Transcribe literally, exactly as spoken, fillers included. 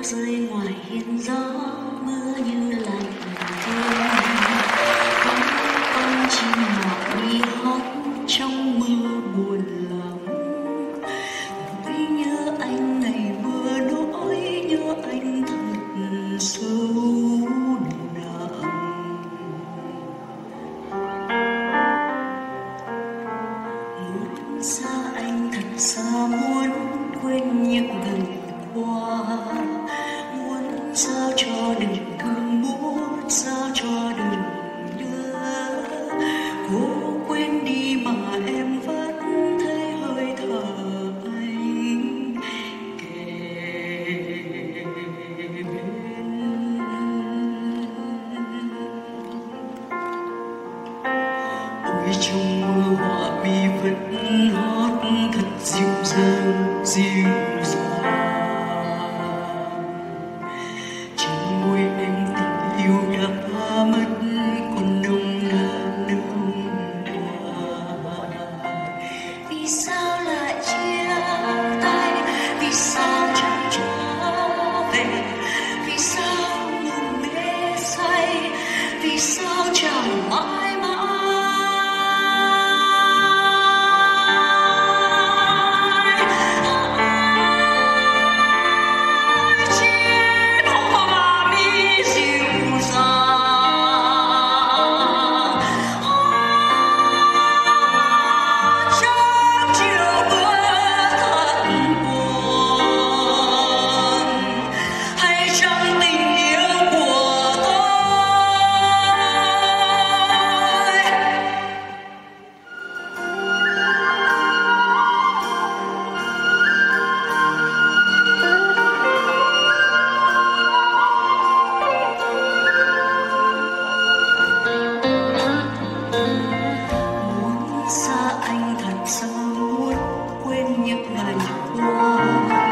rơi ngoài hiên gió, mưa như lạnh thêm. Con con chim nhỏ đi hót trong mưa buồn lòng. Nỗi nhớ anh ngày mưa nỗi nhớ anh thật sâu nặng. Muốn xa anh thật xa, muốn quên những gần qua, muốn sao cho đừng thương, muốn sao cho đừng nhớ. Cố quên đi mà em vẫn thấy hơi thở anh kề bên. Ôi trong mưa họa mi vẫn hót thật dịu dàng dịu dàng. Trên môi em tình yêu đã mất còn nồng nàn nồng nàn. Vì sao lại chia tay, vì sao chẳng trở về, vì sao ngừng mê say, vì sao chẳng mãi mãi. Xa anh thật sâu, muốn quên những ngày qua.